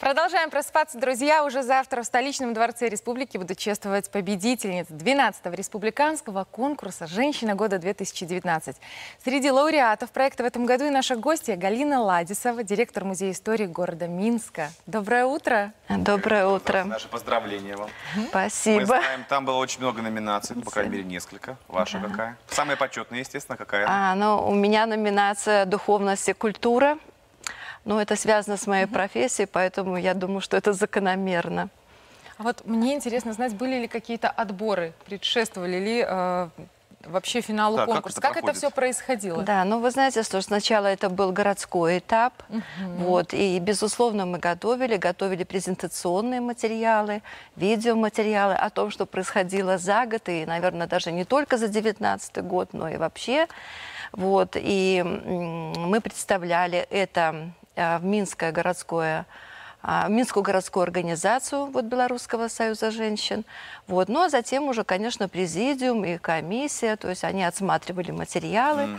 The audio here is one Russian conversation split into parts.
Продолжаем просыпаться, друзья. Уже завтра в столичном дворце республики будут чествовать победительниц 12-го республиканского конкурса «Женщина года-2019». Среди лауреатов проекта в этом году и наша гостья Галина Ладисова, директор Музея истории города Минска. Доброе утро. Доброе утро. Наше поздравление вам. Спасибо. Мы знаем, там было очень много номинаций, по крайней мере, несколько. Ваша какая? Самая почетная, естественно, какая? У меня номинация «Духовность и культура». Но это связано с моей профессией, поэтому я думаю, что это закономерно. А вот мне интересно знать, были ли какие-то отборы, предшествовали ли вообще финалу конкурса? Как это все происходило? Да, ну вы знаете, что сначала это был городской этап, вот, и, безусловно, мы готовили презентационные материалы, видеоматериалы о том, что происходило за год, и, наверное, даже не только за 2019 год, но и вообще. Вот, и мы представляли это в Минскую городскую организацию Белорусского союза женщин. Вот. Ну а затем уже, конечно, президиум и комиссия, то есть они отсматривали материалы,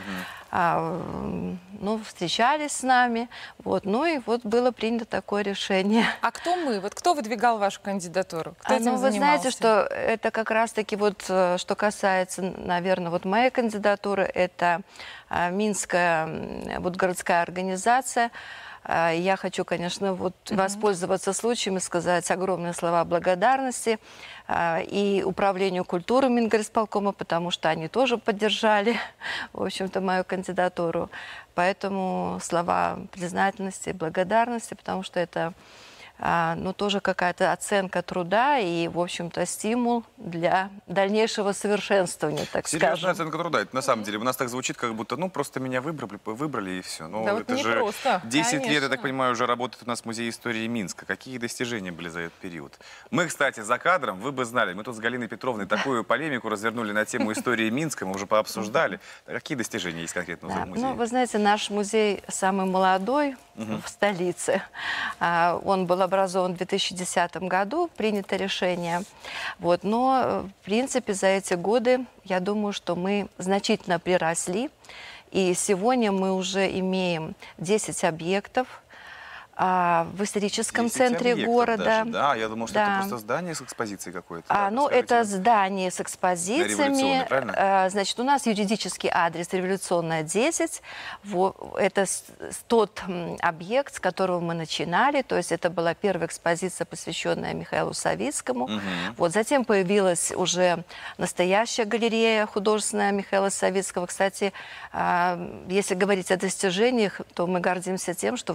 встречались с нами. Вот. Ну и вот было принято такое решение. А кто мы? Вот кто выдвигал вашу кандидатуру? Кто этим вы занимался? знаете, что это как раз-таки вот, что касается, наверное, вот моей кандидатуры, это Минская городская организация. Я хочу, конечно, воспользоваться случаем и сказать огромные слова благодарности и Управлению культуры Мингорисполкома, потому что они тоже поддержали, в общем-то, мою кандидатуру. Поэтому слова признательности и благодарности, потому что это тоже какая-то оценка труда и, в общем-то, стимул для дальнейшего совершенствования, так скажем. Серьезная оценка труда. Это на самом деле у нас так звучит, как будто, просто меня выбрали и все. Но да, это вот же просто, 10 конечно. лет, я так понимаю, уже работает у нас Музей истории Минска. Какие достижения были за этот период? Мы, кстати, за кадром, вы бы знали, мы тут с Галиной Петровной такую полемику развернули на тему истории Минска, мы уже пообсуждали. Какие достижения есть конкретно у музея? Вы знаете, наш музей самый молодой в столице. Он был образован в 2010 году, принято решение. Вот. Но, в принципе, за эти годы, я думаю, что мы значительно приросли. И сегодня мы уже имеем 10 объектов в историческом центре города. Даже, да, я думал, что это просто здание с экспозицией какой-то. Это здание с экспозициями. Значит, у нас юридический адрес Революционная 10. Это тот объект, с которого мы начинали. То есть это была первая экспозиция, посвященная Михаилу Савицкому. Вот, затем появилась уже настоящая галерея художественная Михаила Савицкого. Кстати, если говорить о достижениях, то мы гордимся тем, что в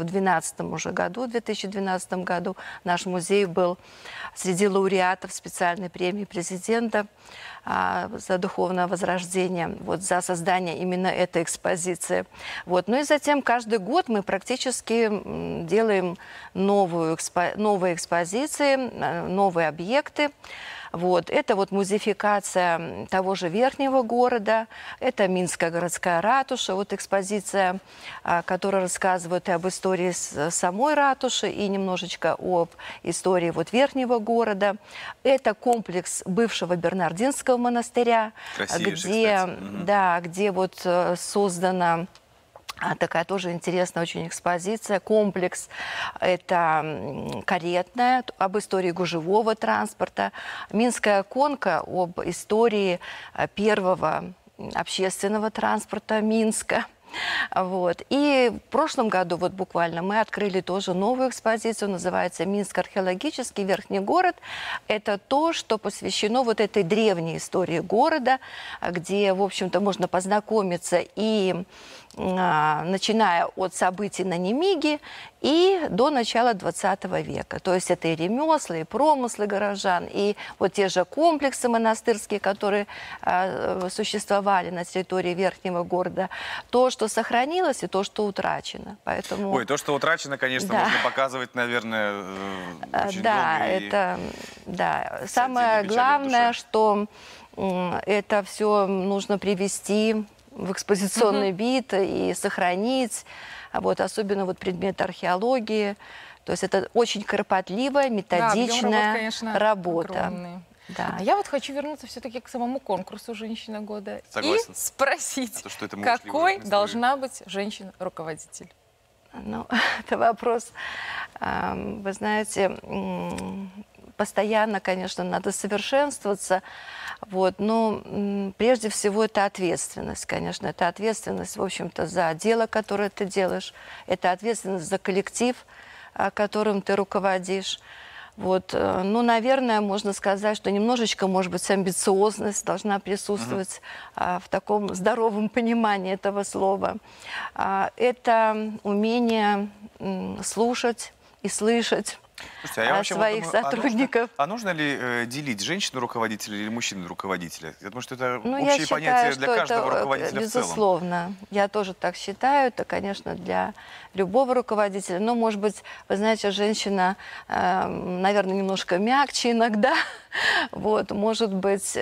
2012 году наш музей был среди лауреатов специальной премии президента за духовное возрождение, за создание именно этой экспозиции. Ну и затем каждый год мы практически делаем новые экспозиции, новые объекты. Это музеификация того же верхнего города, это Минская городская ратуша, экспозиция, которая рассказывает и об истории самой ратуши, и немножечко об истории верхнего города. Это комплекс бывшего Бернардинского монастыря, где создана такая тоже интересная очень экспозиция, комплекс. Это каретная, об истории гужевого транспорта. Минская конка об истории первого общественного транспорта Минска. И в прошлом году, буквально, мы открыли тоже новую экспозицию, называется «Минск археологический верхний город». Это то, что посвящено этой древней истории города, где, в общем-то, можно познакомиться и начиная от событий на Немиге и до начала 20 века. То есть это и ремесла, и промыслы горожан, и те же комплексы монастырские, которые существовали на территории верхнего города. То, что сохранилось, и то, что утрачено. Поэтому... то, что утрачено, конечно, можно показывать, наверное, очень долго. Самое главное, что это все нужно привести в экспозиционный вид и сохранить, особенно предмет археологии. То есть это очень кропотливая, методичная работа. Да. Я хочу вернуться все-таки к самому конкурсу «Женщина года» Согласен. и спросить, какой должна быть женщина-руководитель? Ну, это вопрос, вы знаете, постоянно, конечно, надо совершенствоваться, вот, но прежде всего это ответственность, конечно, это ответственность, в общем-то, за дело, которое ты делаешь, это ответственность за коллектив, которым ты руководишь. Вот, ну, наверное, можно сказать, что немножечко, может быть, амбициозность должна присутствовать в таком здоровом понимании этого слова. Это умение слушать и слышать Слушайте, а я вообще своих думаю, сотрудников. А нужно ли делить женщину-руководителя или мужчину-руководителя? Я думаю, что это Ну, общее я понятие считаю, для что каждого это, руководителя в целом. безусловно. Я тоже так считаю. Это, конечно, для любого руководителя. Но, может быть, вы знаете, женщина, наверное, немножко мягче иногда. Вот, может быть,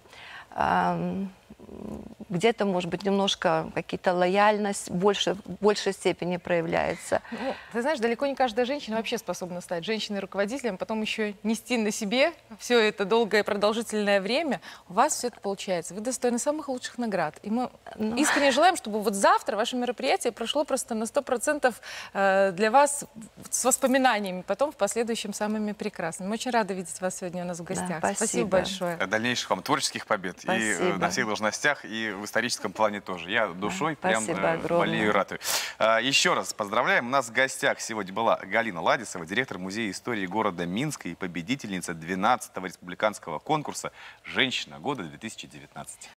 где-то, может быть, немножко какие-то лояльность в большей степени проявляется. Ну, ты знаешь, далеко не каждая женщина вообще способна стать женщиной-руководителем, потом еще нести на себе все это долгое и продолжительное время. У вас все это получается. Вы достойны самых лучших наград. И мы искренне желаем, чтобы вот завтра ваше мероприятие прошло просто на 100% для вас с воспоминаниями, потом в последующем самыми прекрасными. Мы очень рады видеть вас сегодня у нас в гостях. Да, Спасибо большое. Дальнейших вам творческих побед. Спасибо. И на всех должностях, и в историческом плане тоже. Я душой прям спасибо огромное. болею и ратую. Еще раз поздравляем. У нас в гостях сегодня была Галина Ладисова, директор Музея истории города Минска и победительница 12-го республиканского конкурса «Женщина года 2019».